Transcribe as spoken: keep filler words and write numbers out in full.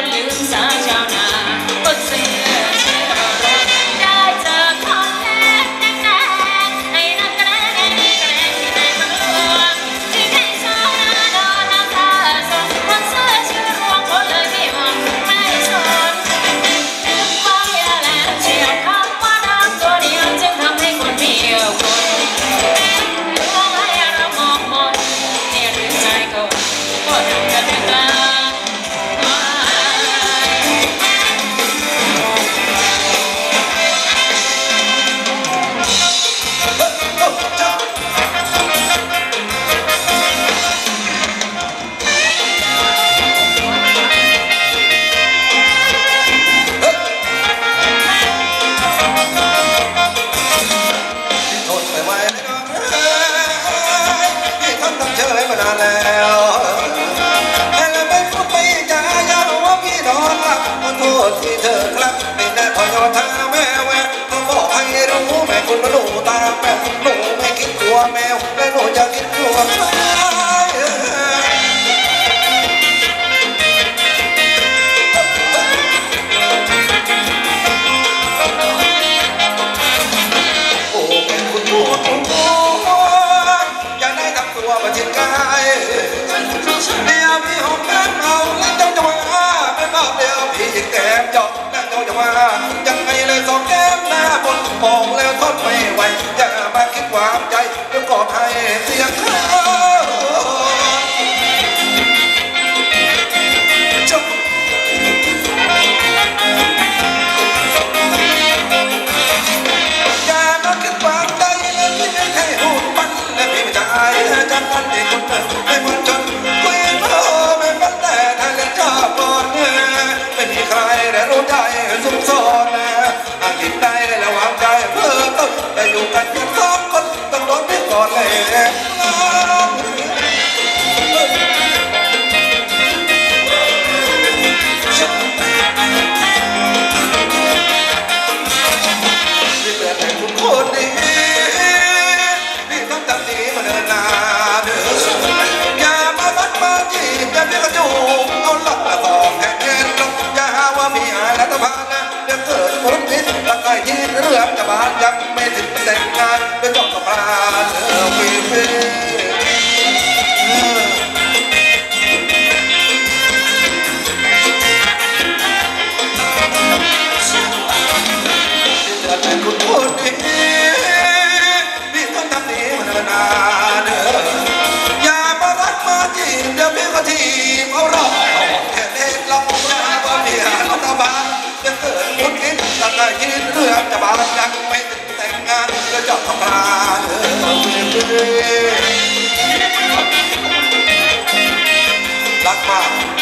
วันลืมสาชาวนาบนเสือเชื่อรถได้เจอคนแน่แน่ไอ้นักแกล้งไอ้นี่แกล้งที่ไหนมันลวงที่ให้ชาวนาโดนน้ำตาสดบนเสือเชื่อรวงคนเลยไม่หวังไม่สนนึกไว้แล้วเชียวคำว่าน้ำตัวเดียวจึงทำให้คนเดียวคนลวงให้เรามองมนเนี่ยหรือใจคนก็ทำกันด้วยตาที่เธอครับไม่ได้พอยอท่าแม่แววเขาบอกให้รู้แม่คุณมาดูตาแมวหนูไม่คิดกลัวแมวและหนูจะคิดกลัวใครโอ้แม่คุณพูดคุณพูดอย่าได้ทำตัวมาจิตกายเดี๋ยวพี่หอมแก้มเอาแล้วเจ้าจะว่าไม่บอกเดี๋ยวพี่ยิงแก้มเจาะแล้วเจ้าจะว่ายังไงเลยสองแก้มหน้าบนมองแล้วทนไม่ไหวอย่ามาคิดความใจเดี๋ยวกอดให้เสียงเขาอย่ามาคิดความใจแล้วพี่ไม่ให้หูมันและพี่ไม่จะอายจังกันเด็กคนเดิมไม่เหมือนจนคุยเพ้อไม่ฝันแต่ถ้าเล่นชอบก่อนไม่มีใครได้รู้ใจสุขสนอากินได้แล้ววางใจเพื่อต้นแต่อยู่กันเพียงสองคนต้องโดนพี่ก่อนเลยพี่เตือนให้คุณคนดีพี่ต้องจำดีมาเดินหน้าเดินอย่ามาบัดมาจีบอย่าพี่กระจูบเอาหลักมาตอกแทนเงินอย่าหาว่ามีอะไรตะพานนะเดี๋ยวเกิดผลพิษละไก่ยีนเรื่องจะบานยังไม่ถึงแต่งงานเดี๋ยวจบกับพานเออฟีฟีเตือนให้คุณพูดดีพี่ต้องทำดีมาเดินหน้าเด้ออย่ามารักมาจีบเดี๋ยวพี่ก็ทีมเอาหรอกแค่เด็กเราอย่าว่ามีอะไรตะบานจะเกิดผลพิษละไก่ยีนเรื่องจะบานยังไม่ถึงแต่งงานเดี๋ยวจบกับพานเออฟีฟีรักมาก